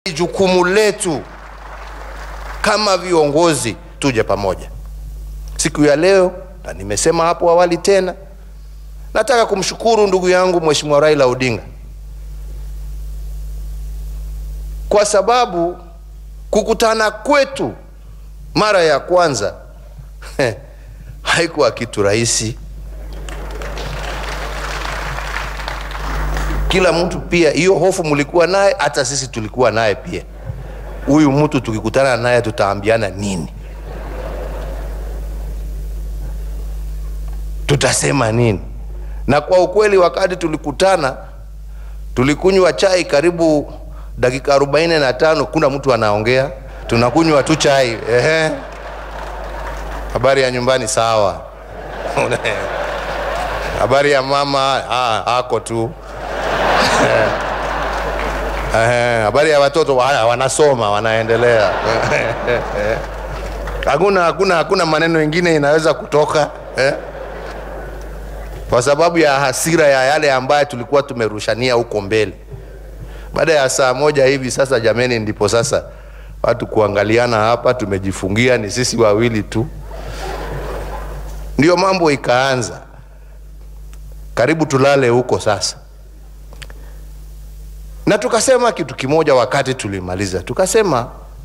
jukumu letu kama viongozi tuje pamoja. Siku ya leo, na nimesema hapo awali tena, nataka kumshukuru ndugu yangu Mheshimiwa Raila Odinga, kwa sababu kukutana kwetu mara ya kwanza haikuwa kitu rahisi. Kila mtu pia, hiyo hofu mlikuwa naye, hata sisi tulikuwa naye pia. Huyu mtu tukikutana naye tutaambiana nini? Tutasema nini? Na kwa ukweli wakati tulikutana, tulikunywa chai karibu dakika 45, kuna mtu anaongea, tunakunywa tu chai. Habari ya nyumbani sawa. Habari ya mama hako tu. Habari ya watoto wanasoma, wanaendelea. Hakuna maneno mengine inaweza kutoka, kwa sababu ya hasira ya yale ambayo tulikuwa tumerushania huko mbele. Baada ya saa moja hivi sasa, jameni, ndipo sasa watu kuangaliana hapa, tumejifungia ni sisi wawili tu. Ndio mambo ikaanza. Karibu tulale huko sasa. Na tukasema kitu kimoja wakati tulimaliza. Tukasema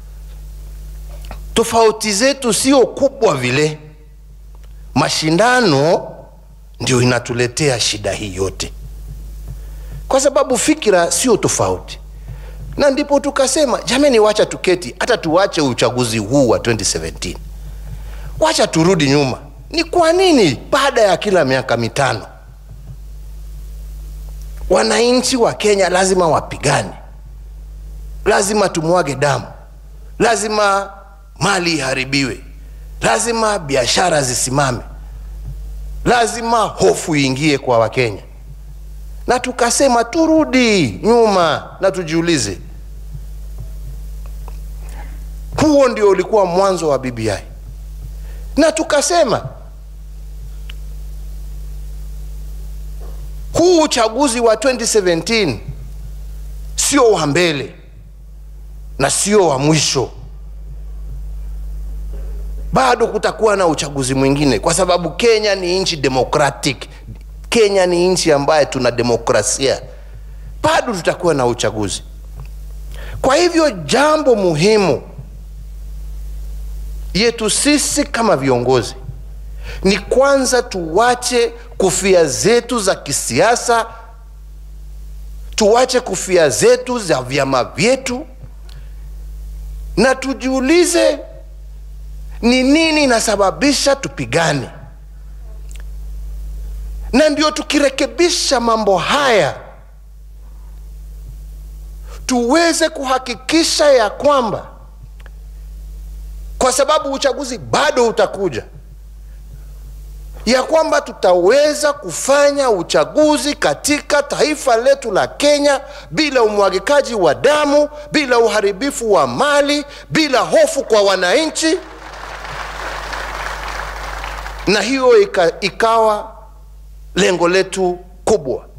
tofauti zetu sio kubwa vile. Mashindano ndio inatuletea shida hii yote. Kwa sababu fikira sio tofauti. Na ndipo tukasema, jameni, wacha tuketi, hata tuache uchaguzi huu wa 2017. Wacha turudi nyuma. Ni kwa nini baada ya kila miaka 5 wananchi wa Kenya lazima wapigane? Lazima tumwage damu. Lazima mali iharibiwe. Lazima biashara zisimame. Lazima hofu iingie kwa Wakenya. Na tukasema turudi nyuma na tujiulize. Huo ndio ulikuwa mwanzo wa BBI. Na tukasema huu uchaguzi wa 2017 sio wa mbele na sio wa mwisho. Bado kutakuwa na uchaguzi mwingine, kwa sababu Kenya ni nchi democratic. Kenya ni nchi ambayo tuna demokrasia. Bado tutakuwa na uchaguzi. Kwa hivyo jambo muhimu yetu sisi kama viongozi ni kwanza tuwache kofia zetu za kisiasa, tuwache kofia zetu za vyama vyetu, na tujiulize ni nini inasababisha tupigane. Na ndio tukirekebisha mambo haya, tuweze kuhakikisha ya kwamba, kwa sababu uchaguzi bado utakuja, ya kwamba tutaweza kufanya uchaguzi katika taifa letu la Kenya bila umwagikaji wa damu, bila uharibifu wa mali, bila hofu kwa wananchi. Na hiyo ikawa lengo letu kubwa.